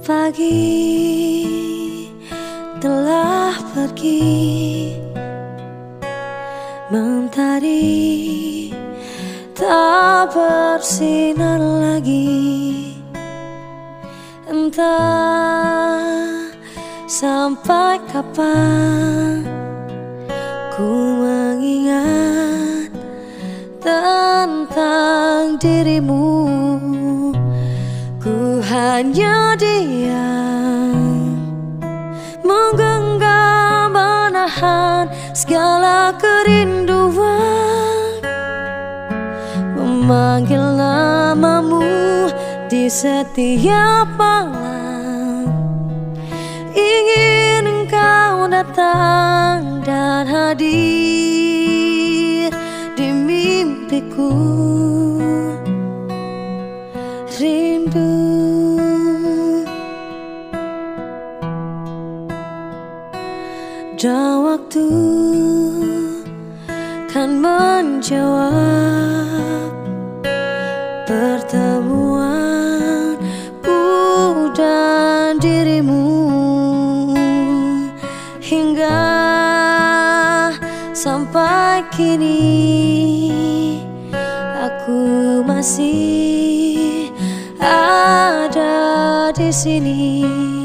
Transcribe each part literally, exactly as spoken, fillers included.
Pagi telah pergi, mentari tak bersinar lagi. Entah sampai kapan ku mengingat tentang dirimu. Ku hanya diam, menggenggam menahan segala kerinduan, memanggil namamu di setiap malam. Ingin engkau datang dan hadir di mimpiku. Rindu dan waktu kan menjawab pertemuanku dan dirimu. Hingga sampai kini aku masih ada di sini.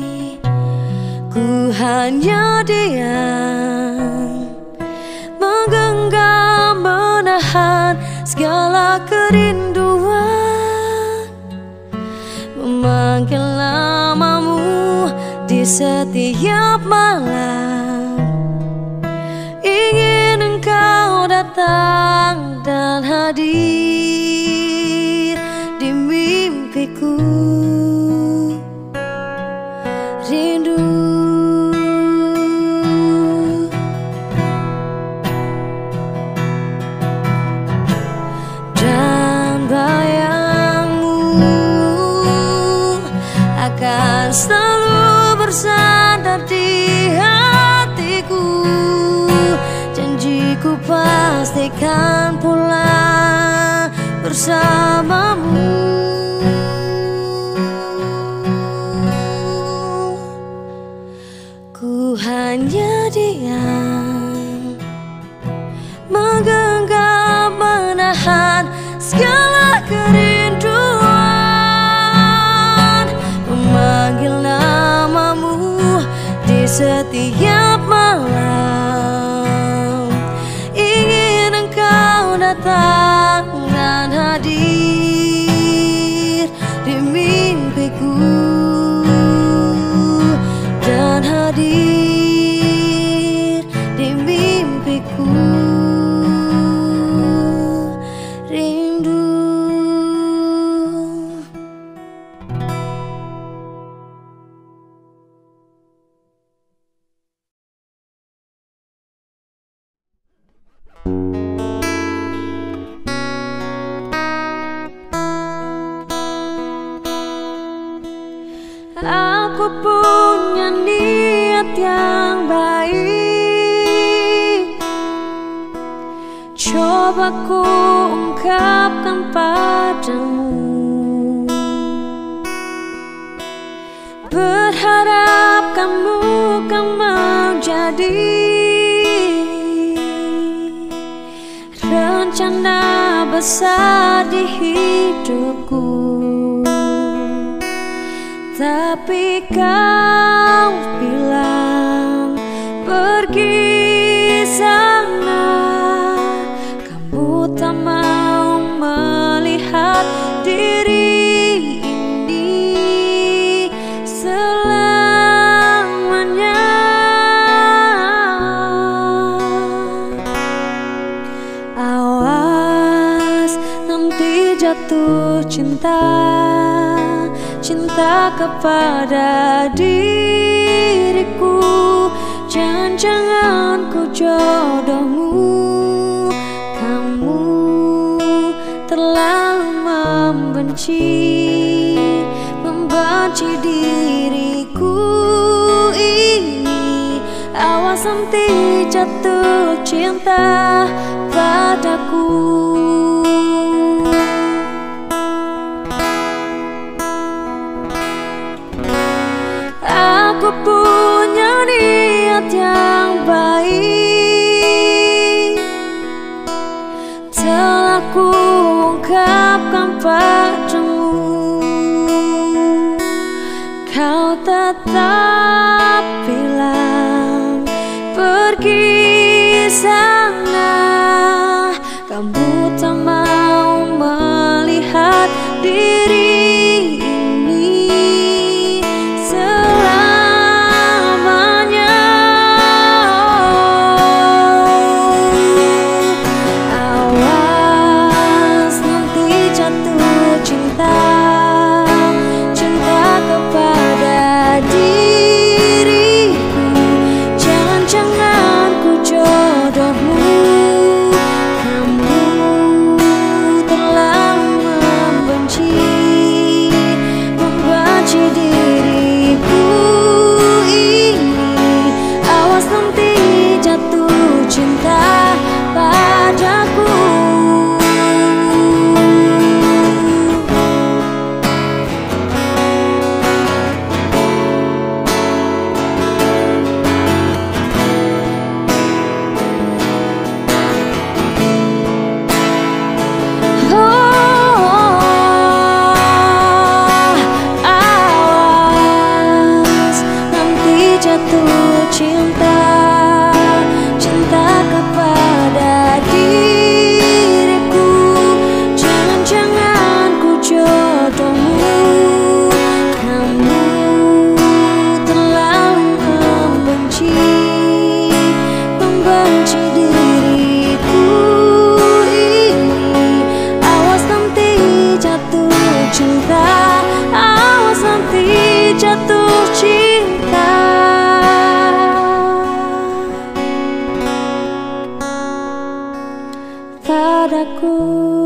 Ku hanya diam, menggenggam menahan segala kerinduan, memanggil namamu di setiap malam. Ingin engkau datang dan hadir di mimpiku. Rindu dan bayangmu akan selalu bersandar di hatiku. Janjiku pastikan pulang bersamamu. Ku hanya diam, menggenggam menahan segala kerinduan, memanggil namamu di setiap malam. Ingin engkau datang dan hadir di mimpiku, dan hadir di mimpiku. Rindu aku punya niat yang baik, coba ku ungkapkan padamu. Berharap kamu kan menjadi rencana besar di hidupku. Tapi kau bilang pergi sana, kamu tak mau melihat diri ini selamanya. Awas nanti jatuh cinta, cinta kepada diriku. Jangan-jangan ku jodohmu, kamu terlalu membenci, membenci diriku ini. Awas nanti jatuh cinta padaku. aku punya niat yang baik, telah ku ungkapkan padamu. Kau tetap bilang pergi sana, kamu tak mau melihat diri ini selamanya. Awas nanti jatuh cinta, cinta kepada diriku. Jangan-jangan ku jodohmu, diriku ini. Awas nanti jatuh cinta padaku. Jatuh cinta, cinta kepada diriku. Jangan-jangan ku jodohmu, kamu terlalu membenci, membenci diriku ini. Awas nanti jatuh cinta, awas nanti jatuh cinta padaku.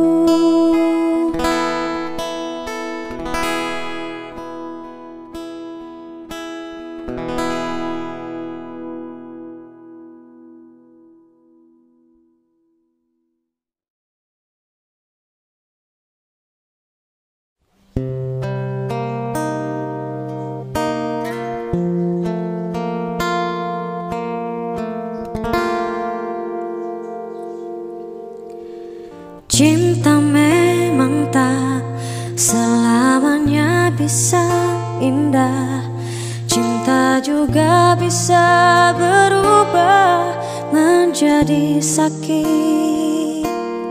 Cinta memang tak selamanya bisa indah. Cinta juga bisa berubah menjadi sakit.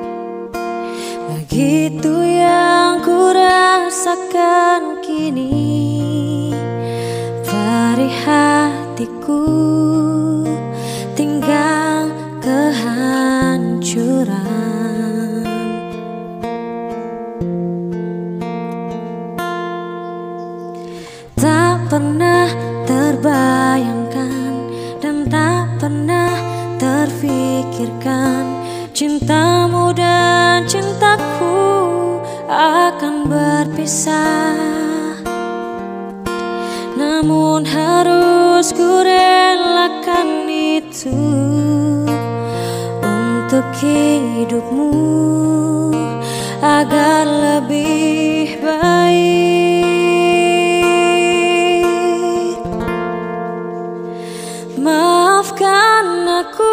Begitu yang ku rasakan kini. Perih hatiku tinggal kehancuran. Tak pernah terbayangkan dan tak pernah terfikirkan cintamu dan cintaku akan berpisah. Namun harus ku relakan itu untuk hidupmu agar lebih baik. Maafkan aku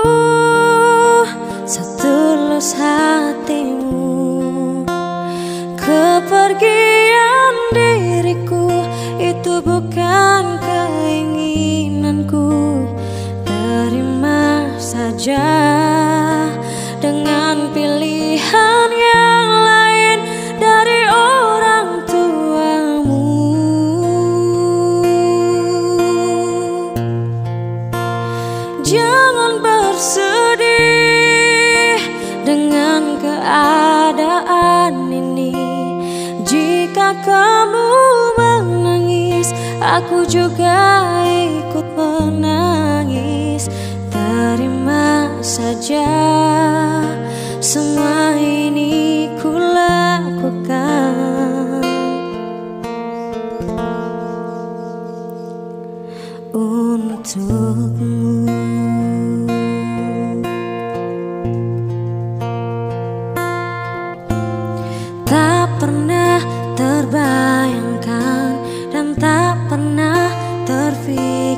setulus hatimu. Kepergian diriku itu bukan keinginanku. Terima saja dengan pilihan yang lain dari orang tuamu. Jangan bersedih dengan keadaan ini. Jika kamu menangis, aku juga ikut menangis. Terima saja semua ini ku lakukan untukmu. Tak pernah terbayangkan dan tak pernah terfikirkan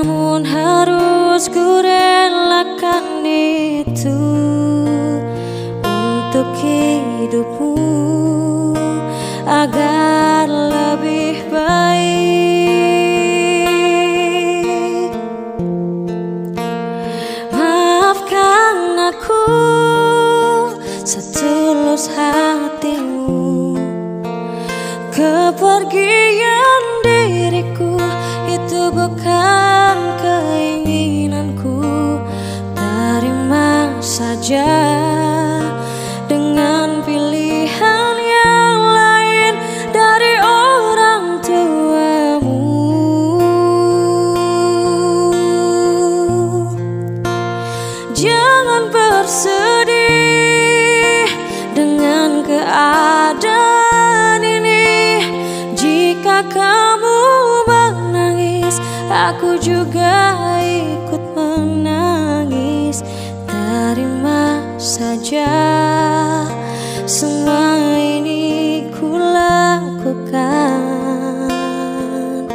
namun harus ku relakan itu untuk hidupmu agar lebih baik. Maafkan aku setulus hatimu, kepergian diriku itu bukan keinginanku. Terima saja dengan pilihan yang lain dari orang tuamu. Jangan bersedih dengan keadaan ini. Jika kamu menangis, aku juga ikut menangis. Terima saja semua ini ku lakukan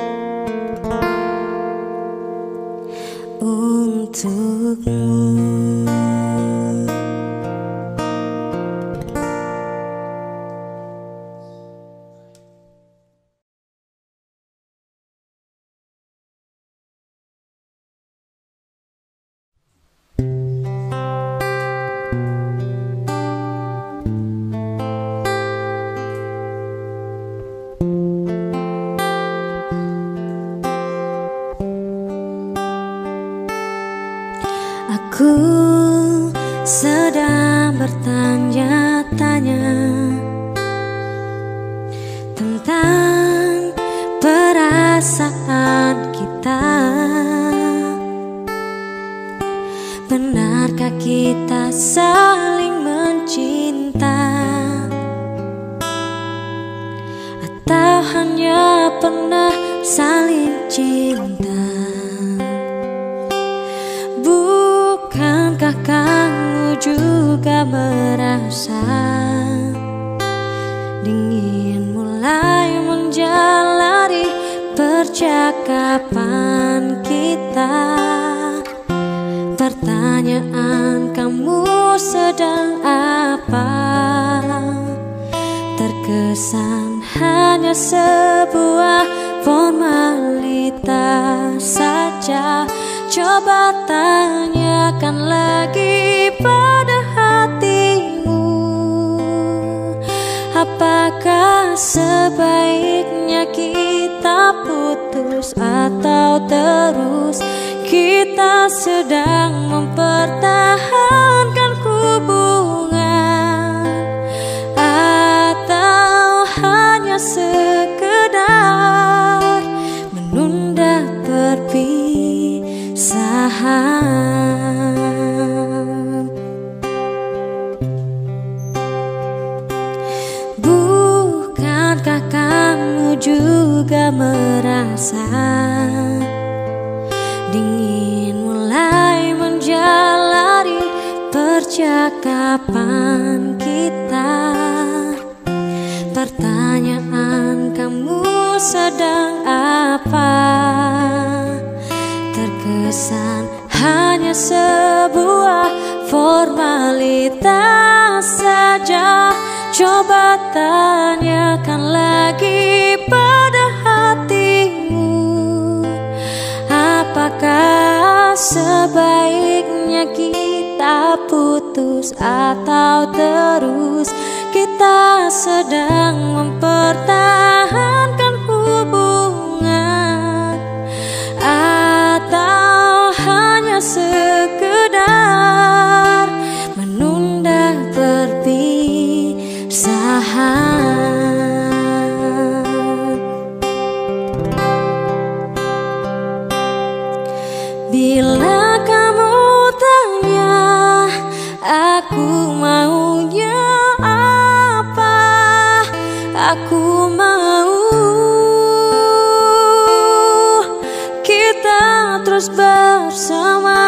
untukmu. Aku sedang bertanya-tanya tentang perasaan kita. Benarkah kita saling mencinta, atau hanya pernah saling cinta? Bukankah kamu juga merasa dingin mulai menjalari percakapan kita? Pertanyaan, kamu sedang apa? Terkesan hanya sebuah formalitas saja. Coba tanyakan lagi pada hatimu, apakah sebaiknya kita putus atau terus? Kita sedang mempertahankan hubungan, atau hanya sekedar menunda perpisahan? Bukankah kamu juga merasa dingin mulai menjalari percakapan kita? Pertanyaan, kamu sedang apa? Terkesan hanya sebuah formalitas saja. Coba tanyakan lagi pada hatimu, apakah sebaiknya kita putus atau terus? Kita sedang mempertahankan hubungan, atau hanya sekedar menunda perpisahan? Bila kamu tanya aku maunya apa, aku mau kita terus bersama.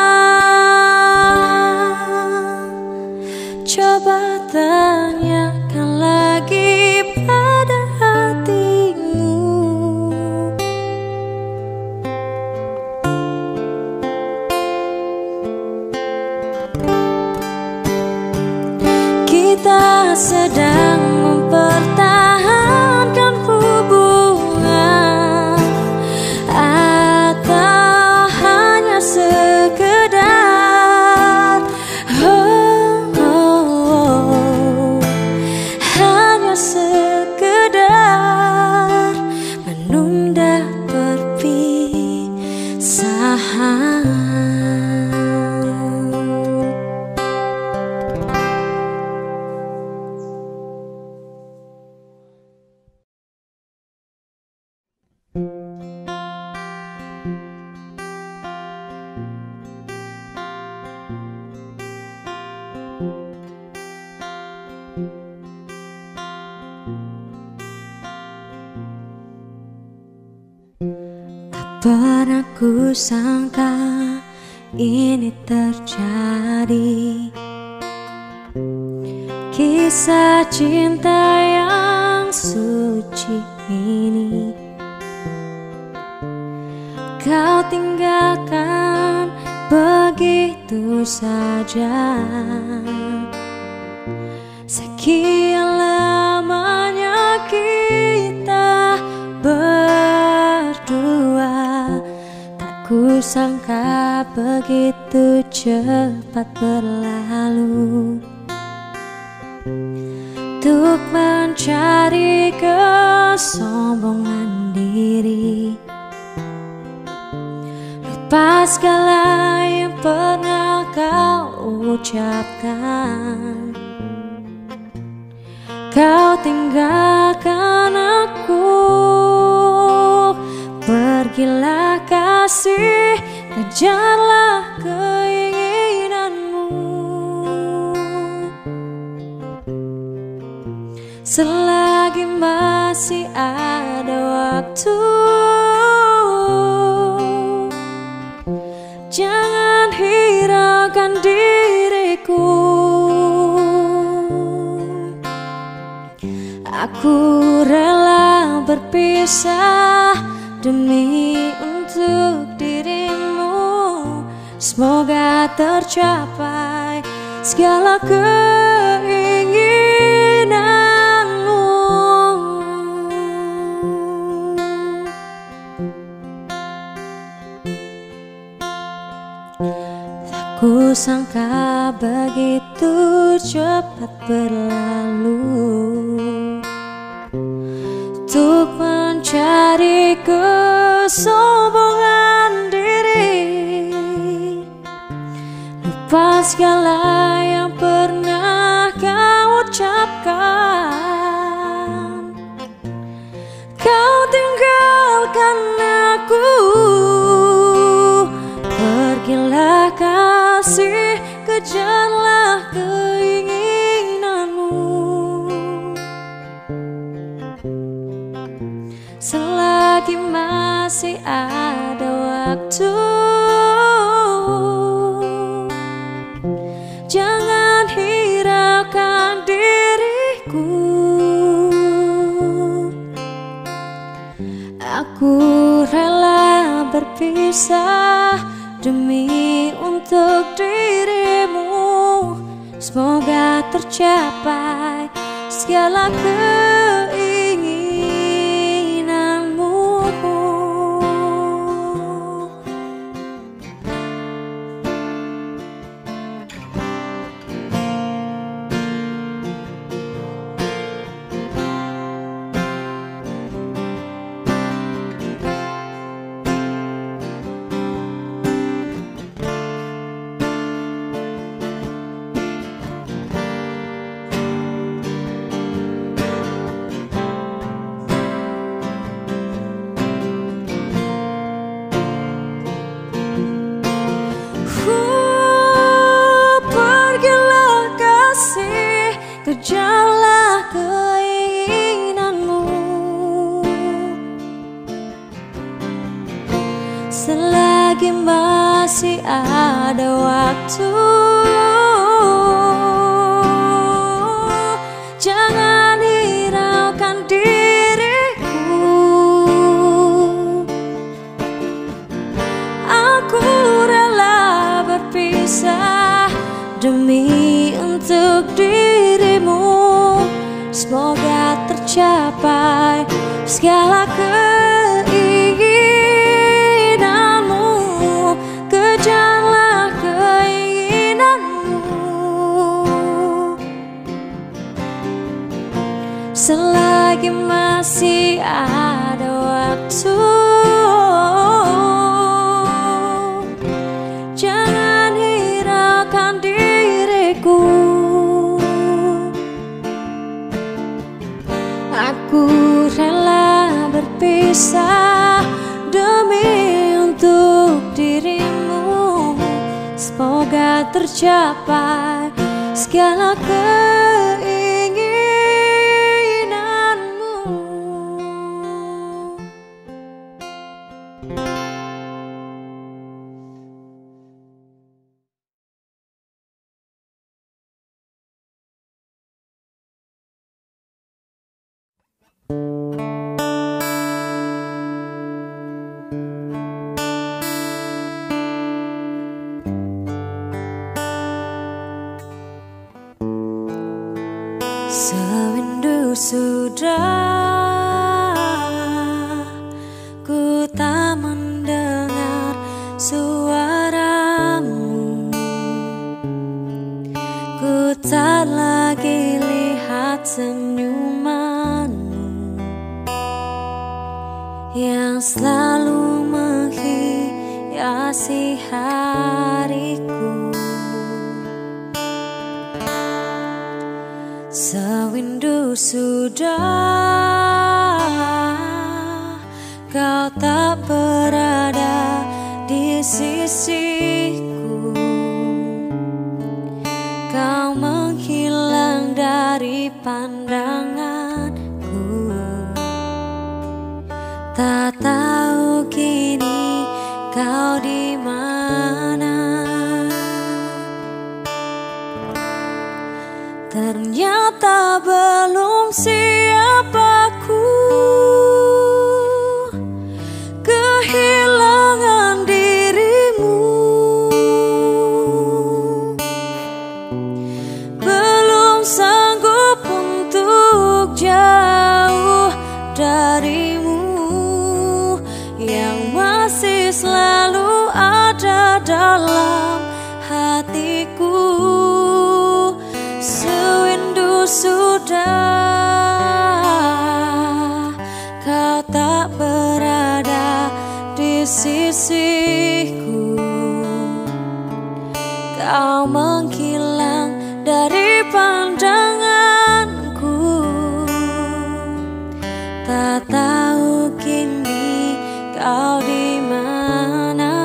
Coba tanyakan lagi pada hatimu. Pernah ku sangka ini terjadi, kisah cinta yang suci ini. Kau tinggalkan begitu saja. Sekian lamanya kita berdua, tak ku sangka begitu cepat berlalu. Untuk mencari kesombongan diri, lupa segala yang pernah kau ucapkan. Kau tinggalkan aku, pergilah kasih, kejarlah keinginanmu. Selagi masih ada waktu, jangan hiraukan diriku. Aku rela berpisah demi untuk dirimu. Semoga tercapai segala keinginanmu. Tak ku sangka begitu cepat berlalu. Untuk mencari kesombongan diri, lupa segala yang pernah kau ucapkan. Kau tinggalkan aku, pergilah kasih, kejarlah keinginanmu. Selagi masih ada waktu, jangan hiraukan diriku. Aku rela berpisah demi untuk dirimu. Semoga tercapai segala keinginanmu. Kejarlah keinginanmu. Selagi masih ada waktu, jangan hiraukan diriku. Aku rela berpisah demi untuk dirimu. Semoga tercapai segala keinginanmu. Kejarlah keinginanmu. Selagi masih ada waktu, berpisah demi untuk dirimu. Semoga tercapai segala keinginanmu. Sewindu sudah ku tak mendengar suaramu, ku tak lagi lihat senyumanmu yang selalu menghiasi hariku. Sewindu sudah kau tak berada di sisiku, kau menghilang dari pandanganku. Tak tahu kini kau di mana. Ternyata belum siap aku kehilangan dirimu. Belum sanggup untuk jauh darimu yang masih selalu ada dalam hatiku. Sewindu sudah kau tak berada di sisiku, kau menghilang dari pandanganku. Tak tahu kini kau di mana.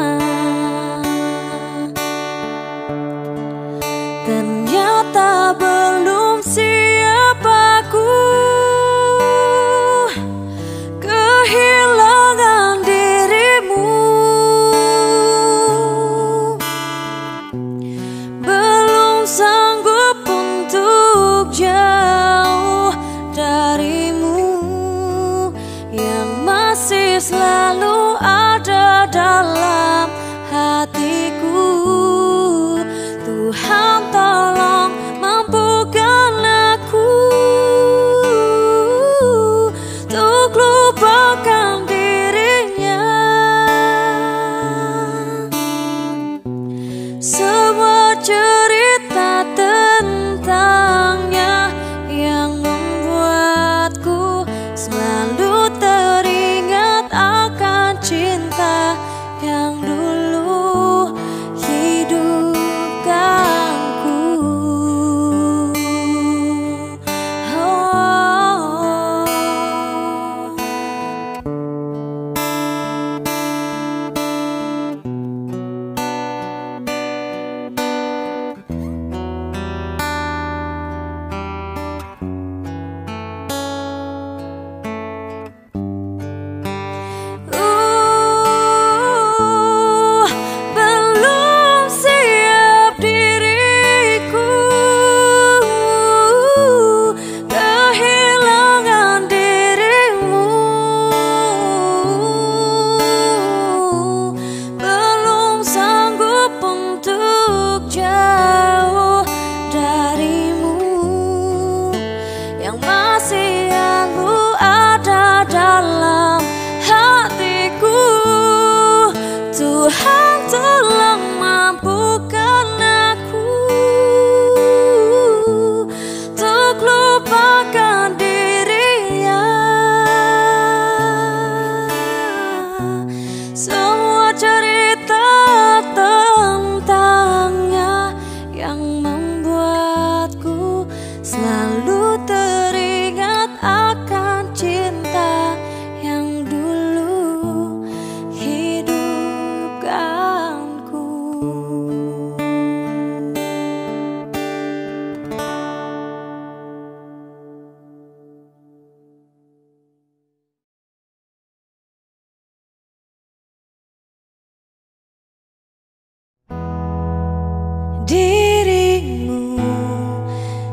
Ternyata belum siap aku kehilangan dirimu.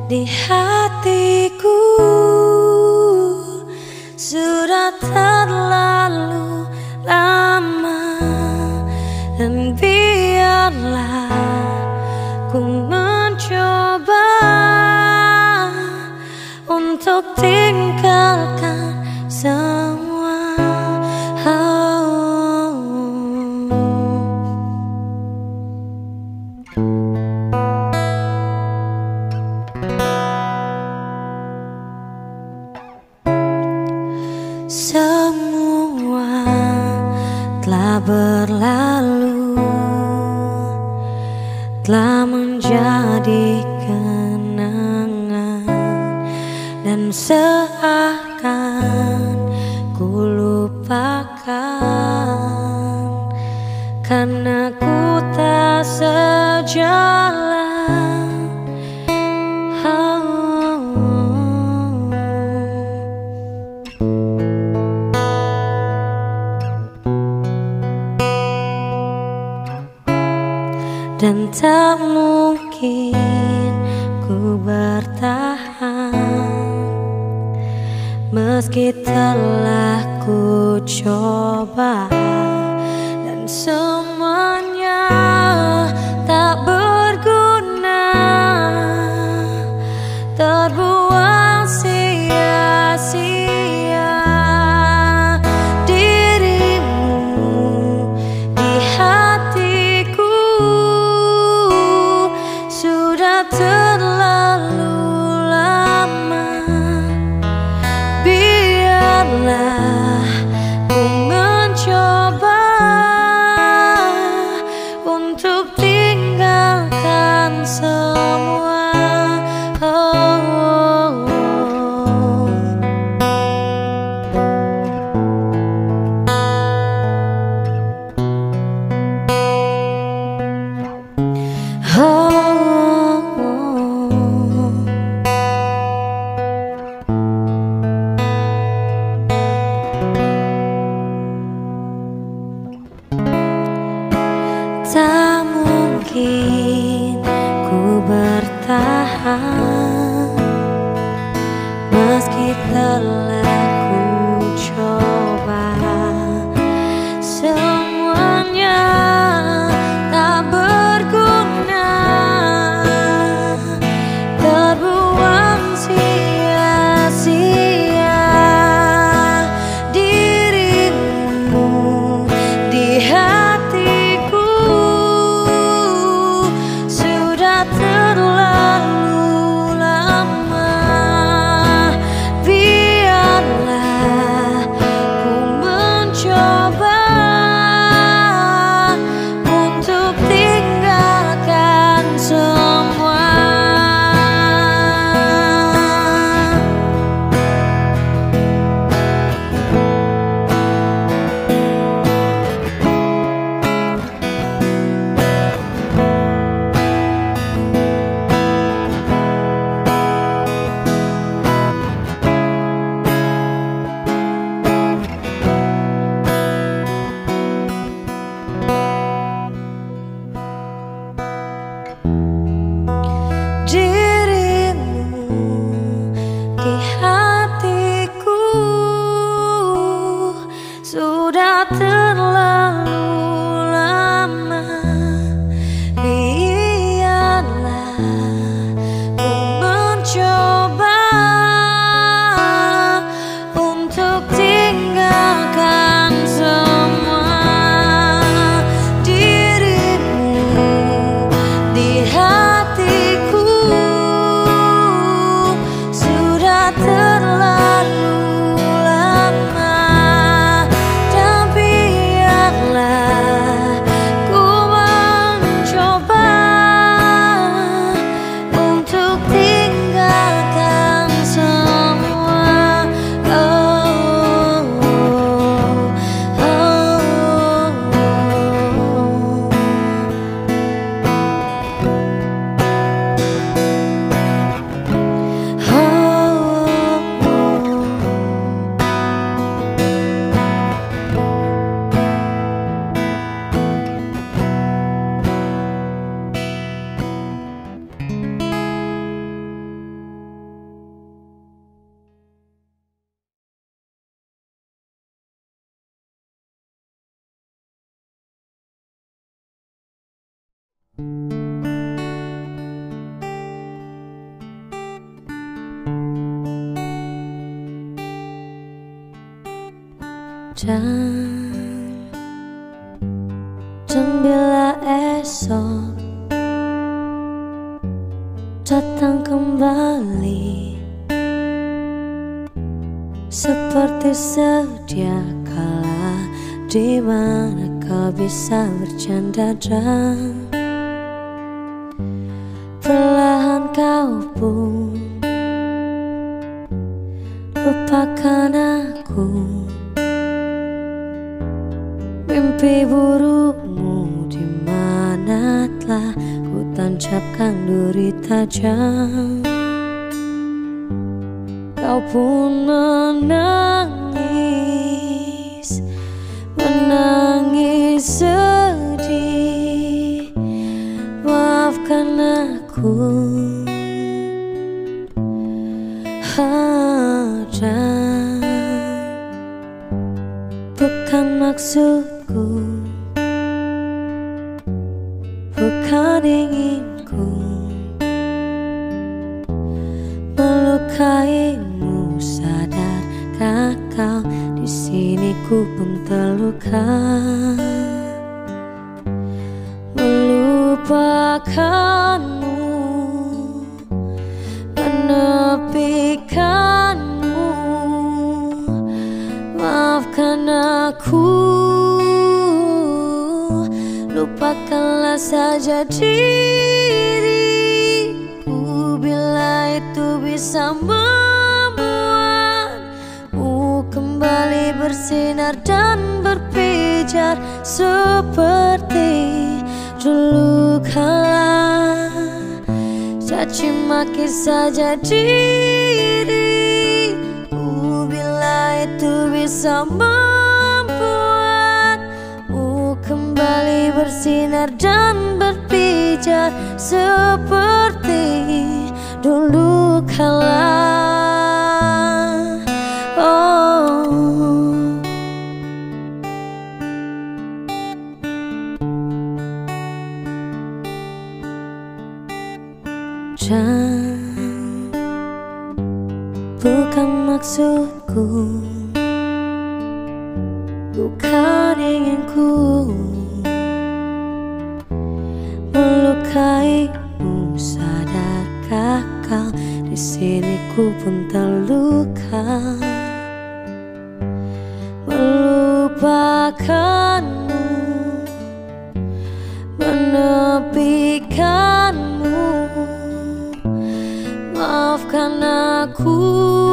di hatiku sudah terlalu lama, dan biarlah ku mencoba untuk tinggalkan semua. Oh. Semua telah berlalu, telah menjadi kenangan, dan seakan ku lupakan karena ku tak sejalan. Dan tak mungkin ku bertahan meski telah ku coba, dan semuanya tak berguna, terbuang sia-sia. Dirimu di hatiku sudah terlalu lama, biarlah ku mencoba untuk tinggalkan semua. Oh, oh, oh. Oh. Tak mungkin ku bertahan meski telah ku coba, semuanya tak berguna, terbuang sia-sia. Dirimu di hatiku sudah terlalu lama, biarlah Dan dan bila esok datang kembali seperti sedia kala, di mana kau bisa bercanda dan perlahan kau pun lupakan aku. Mimpi burukmu di mana telah ku tancapkan duri tajam. Kau pun menangis, menangis sedih. Maafkan aku, dan bukan maksudku, bukan inginku melukaimu. Sadarkah kau di sini ku pun terluka, melupakanmu, menepikanmu. Maafkan aku, lupakanlah saja diriku bila itu bisa membuatmu kembali bersinar dan berpijar seperti dulu kala. Caci maki saja diriku bila itu bisa membuatmu kembali bersinar dan berpijar seperti dulu kala. Oh, dan bukan maksudku, bukan inginku melukaimu. Sadarkah kau di sini ku pun terluka, melupakanmu, menepikanmu. Maafkan aku,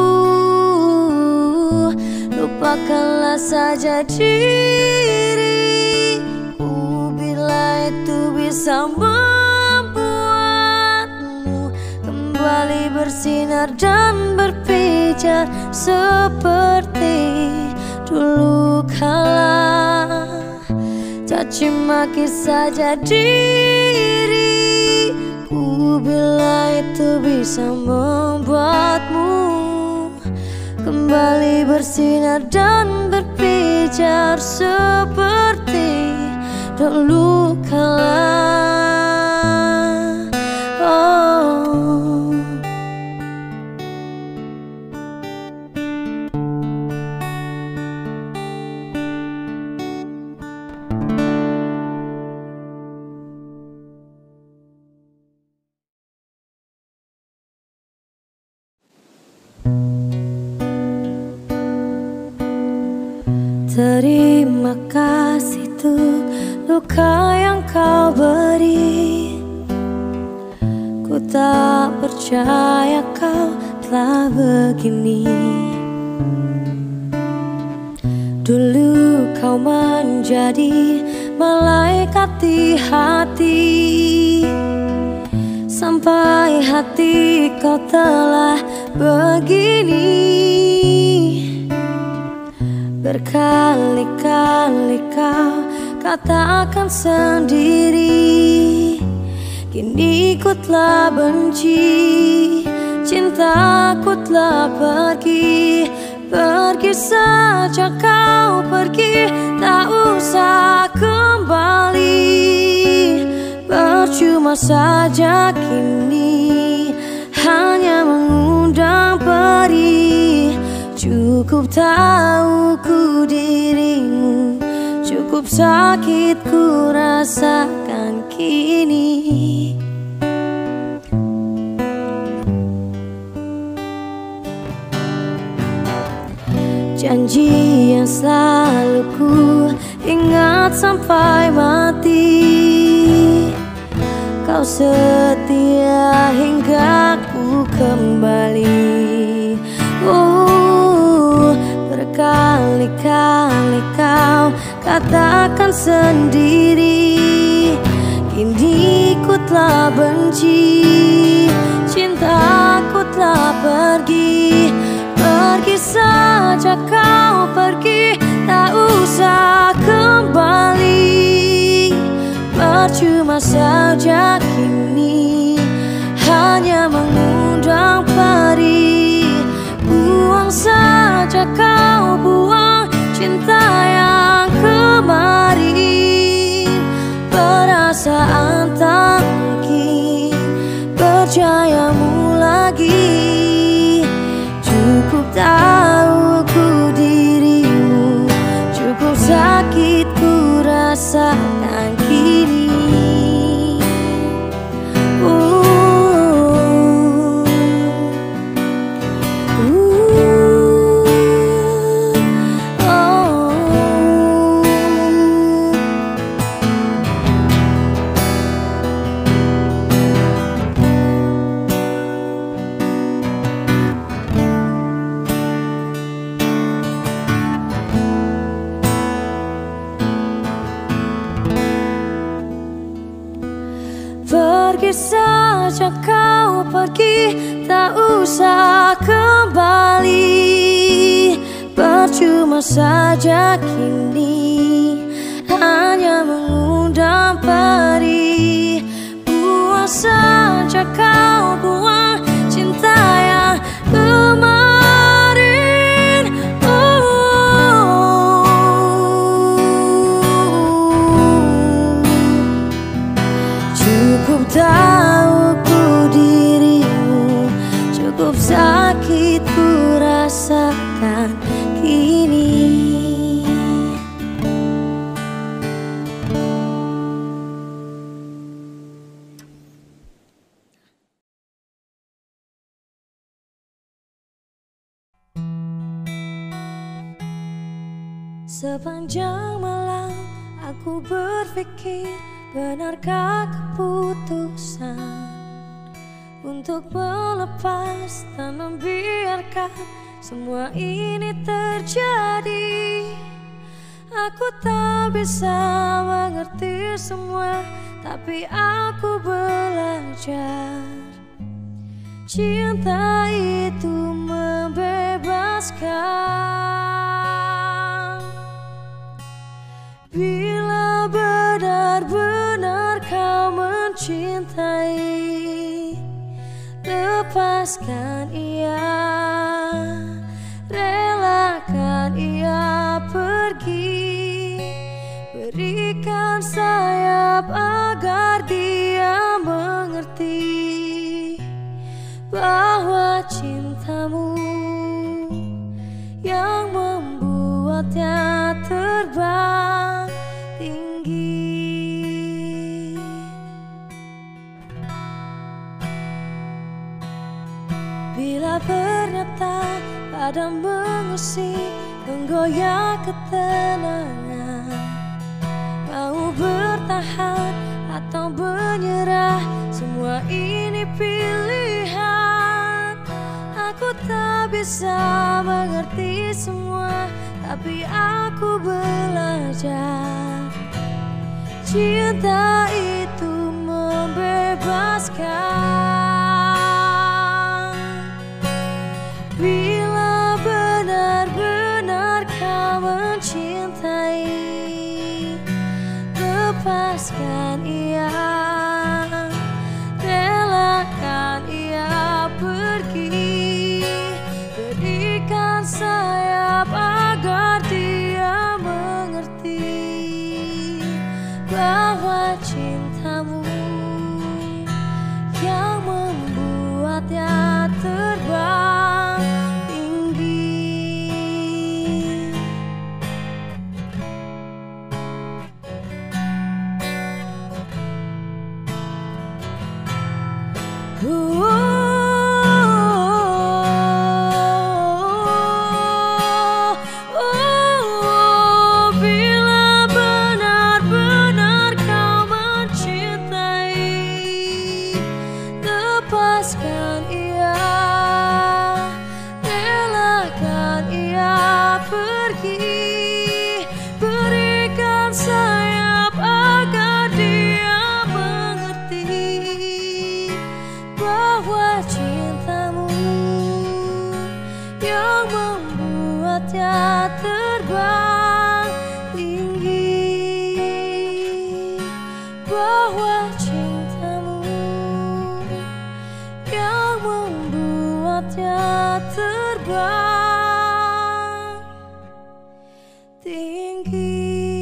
lupakanlah saja diriku bila itu bisa membuatmu kembali bersinar dan berpijar seperti dulu kala. Caci maki saja diriku bila itu bisa membuatmu kembali bersinar dan berpijar seperti dulu kala. Oh, terima kasih tuh luka yang kau beri. Ku tak percaya kau telah begini. Dulu kau menjadi malaikat di hati, sampai hati kau telah begini. Berkali-kali kau katakan sendiri, kini ku telah benci, cintaku telah pergi. Pergi saja kau pergi, tak usah kembali. Percuma saja kini hanya mengundang perih. Cukup tahu ku diri Cukup sakit ku rasakan kini. Janji yang selalu ku ingat sampai mati, kau setia hingga ku kembali. Oh, berkali-kali kau katakan sendiri, kini ku telah benci, cintaku telah pergi. Pergi saja kau pergi, tak usah kembali. Percuma saja kini hanya mengundang peri. Buang saja kau, buang cinta yang kemarin. Perasaan tak mungkin percayamu lagi. Cukup tahu ku dirimu, cukup sakit ku rasakan kini. uh, uh, oh. Pergi saja kau pergi, tak usah kembali. Percuma saja kini hanya mengundang peri. Buang saja kau, buang cinta yang kemarin. Oh, cukup tahu ku dirimu, cukup sakit ku rasakan kini. Sepanjang malam aku berpikir, benarkah keputusan untuk melepas dan membiarkan semua ini terjadi? Aku tak bisa mengerti semua, tapi aku belajar. Cinta itu membebaskan. Bila benar-benar kau mencintai, lepaskan ia, relakan ia pergi. Berikan sayap agar dia mengerti bahwa cintamu yang membuatnya terbang tinggi. Bila ternyata pada mengusik, menggoyah ketenangan, mau bertahan atau menyerah, semua ini pilihan. Aku tak bisa mengerti semua, tapi aku belajar. Cinta itu membebaskan. Bila benar-benar kau mencintai, lepaskan ia, relakan ia pergi. Berikan sayap agar dia mengerti bahwa cinta Lepaskan ia, relakan ia pergi, berikan sayap agar dia mengerti bahwa cintamu yang membuatnya terbang tinggi, bahwa cintamu yang membuatnya terbang tinggi.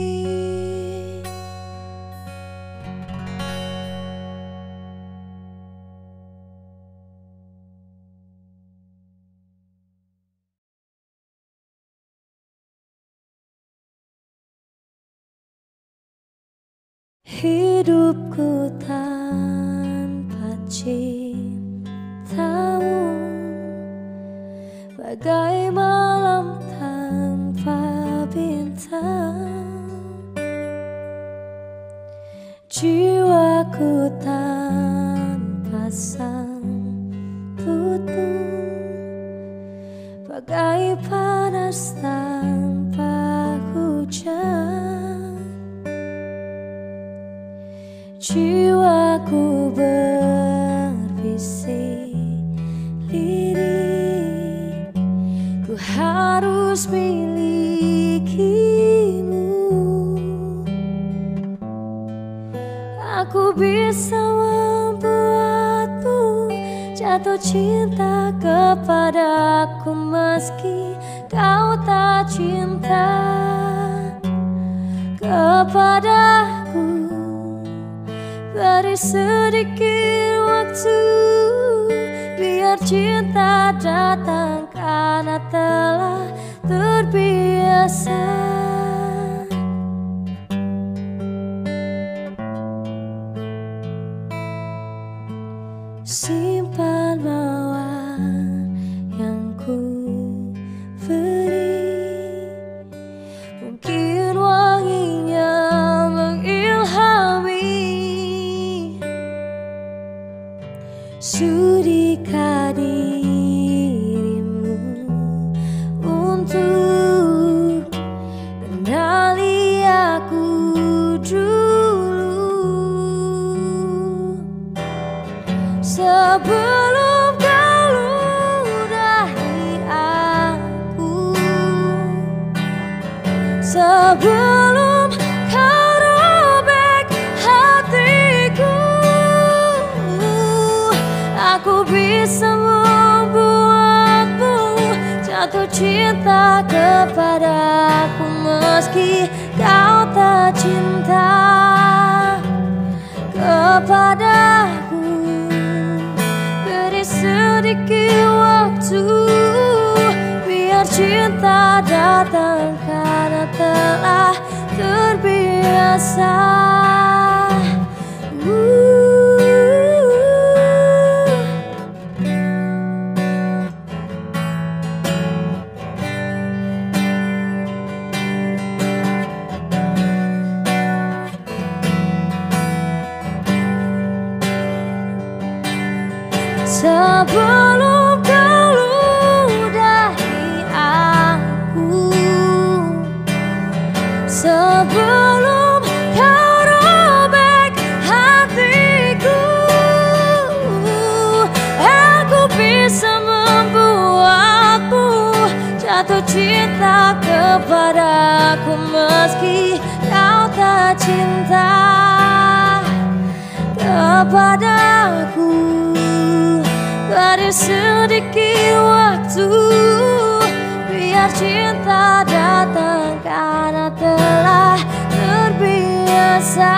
Hidupku tanpa cintamu bagai malam tanpa bintang. Jiwaku tanpa sang putung bagai panas tanpa hujan. Jiwaku berbisik lirik, ku harus milikimu. Aku bisa membuatmu jatuh cinta kepadaku meski kau tak cinta kepadaku. Beri sedikit waktu biar cinta datang karena telah terbiasa. Simpan mawar yang ku beri, mungkin wanginya mengilhami. Sudikah dirimu untuk kenali aku dulu, sebelum kau ludahi aku, sebelum kau robek hatiku. Aku bisa membuatmu jatuh cinta kepadaku meski kau tak cinta kepadaku. Beri sedikit waktu biar cinta datang karena telah terbiasa. Sebelum kau ludahi aku, sebelum kau robek hatiku, aku bisa membuatmu jatuh cinta kepadaku meski kau tak cinta kepadaku. Beri sedikit waktu biar cinta datang karena telah terbiasa.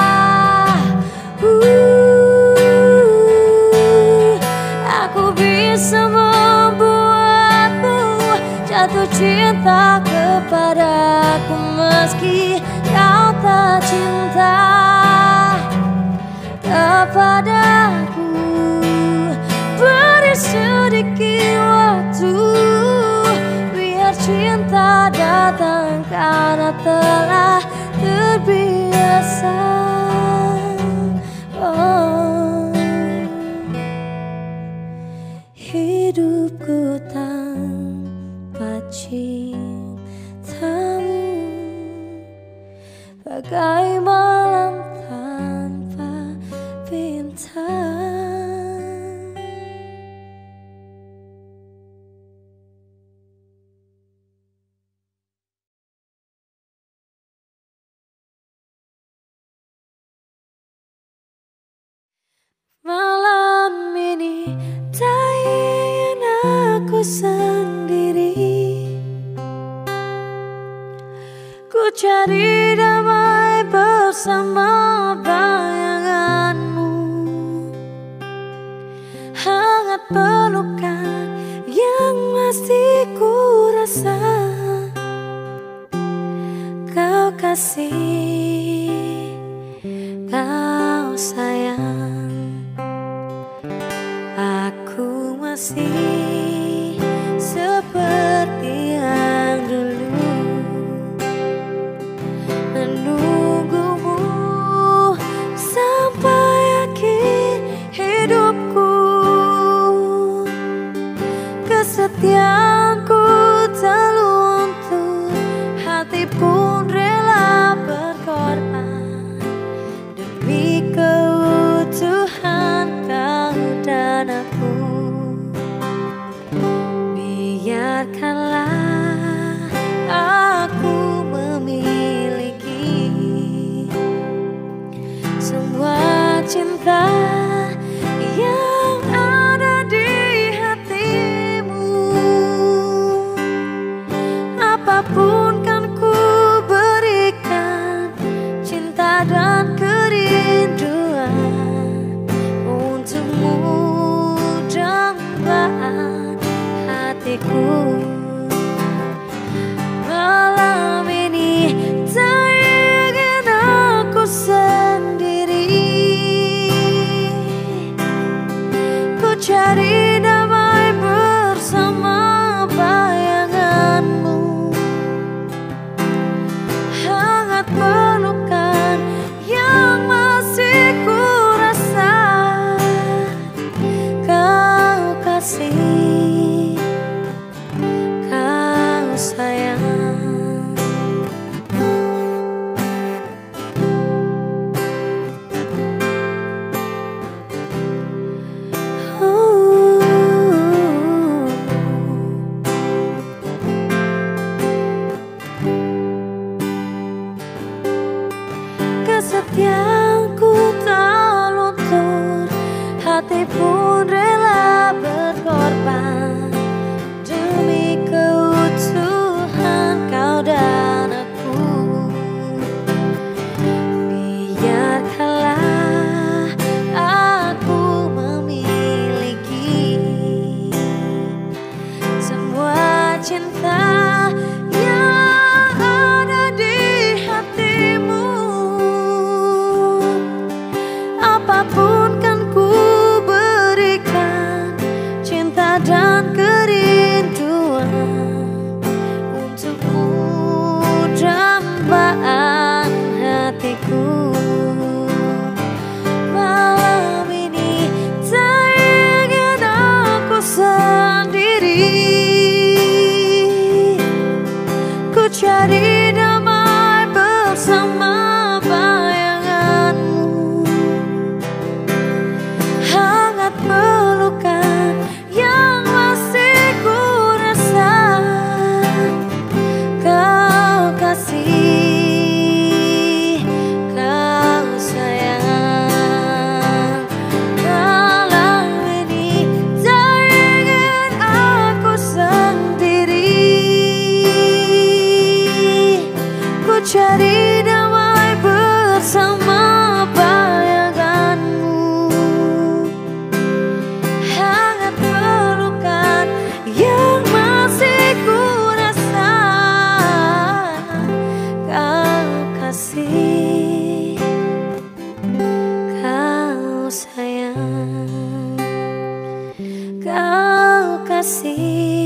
uh, Aku bisa membuatmu jatuh cinta kepadaku meski kau tak cinta kepadaku. aku sendiri. Ku cari damai bersama bayanganmu, hangat pelukan yang masih ku rasa. Kau kasih, kau sayang, aku masih seperti yang dulu, menunggumu sampai akhir hidupku. Kesetiaanku tak luntur, hati pun rela berkorban demi keutuhan kau dan aku. Biarkanlah aku memiliki semua cinta yang ada di hatimu. Apapun kan ku berikan, cinta dan kerinduan untukmu dambaan hatiku. Malam ini tak ingin aku sendiri. Ku cari damai bersama bayanganmu, hangat pelukan yang masih ku rasa. Kau kasih, kau sayang, kesetiaanku tak luntur, hati pun rela berkorban demi keutuhan kau dan aku. Biarkanlah aku memiliki semua cinta yang ada di hatimu. Apapun kan ku berikan, cinta dan kerinduan untukmu dambaan hatiku. Malam ini tak ingin aku sendiri. Ku cari damai bersama bayanganmu, hangat pelukan yang masih ku rasa. Kau kasih, kau sayang. Malam ini tak ingin aku sendiri. Ku cari damai bersama bayanganmu, hangat pelukan yang masih ku rasa. Kau kasih, kau sayang, kau kasih.